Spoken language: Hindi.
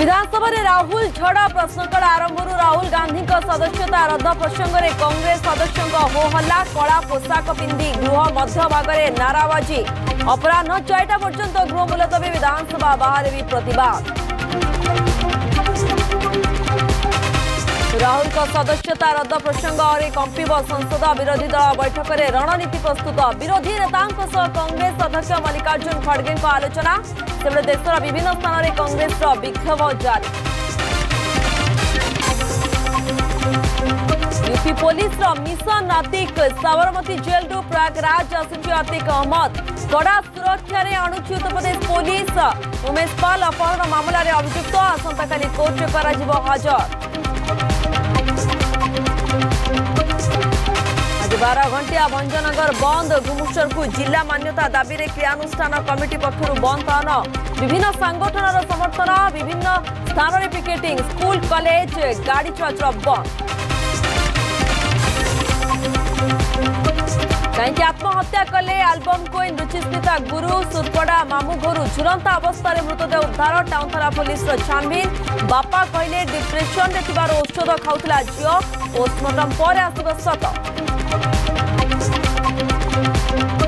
विधानसभा में राहुल झड़ा प्रश्नकाल आरंभ राहुल गांधी सदस्यता रद्द प्रसंग में कांग्रेस सदस्यों हो हल्ला कला पोशाक पिंधि गृह मध्य भाग में नाराबाजी अपराह 4टा पर्यंत गृह मुलतवी विधानसभा बाहर भी प्रतिवाद। राहुल का सदस्यता रद्द प्रसंग और कंपिब संसद विरोधी दल बैठक में रणनीति प्रस्तुत विरोधी नेता कांग्रेस अध्यक्ष मल्लिकार्जुन खड़गे आलोचना तेज देशर विभिन्न स्थान में कांग्रेस विक्षोभ जारी। UP police mission Atiq Sabarmati jail रु प्रयागराज आसुची आतिक अहमद कड़ा सुरक्षा आणुची उत्तर प्रदेश पुलिस उमेश पाल अपहरण मामलें अभियुक्त आसंता कोर्ट कर हाजर। आज 12 घंटिया भंजनगर बंद घुमुसर को जिला मान्यता दाबी रे क्रियानुष्ठान कमिटी पक्षर बंद पालन विभिन्न संगठन समर्थन विभिन्न स्थान में पिकेटिंग स्कूल कॉलेज गाड़ी चलाचल बंद। कहीं आत्महत्या कले आलबम को रुचिस्मिता गुरु सुरपड़ा मामू घर झुलंता अवस्था मृतदेह उद्धार टाउन थाना पुलिस छानबीन बापा कहले डिप्रेशन में औषध खाऊला झील पोस्टमार्टम पर आसब सत।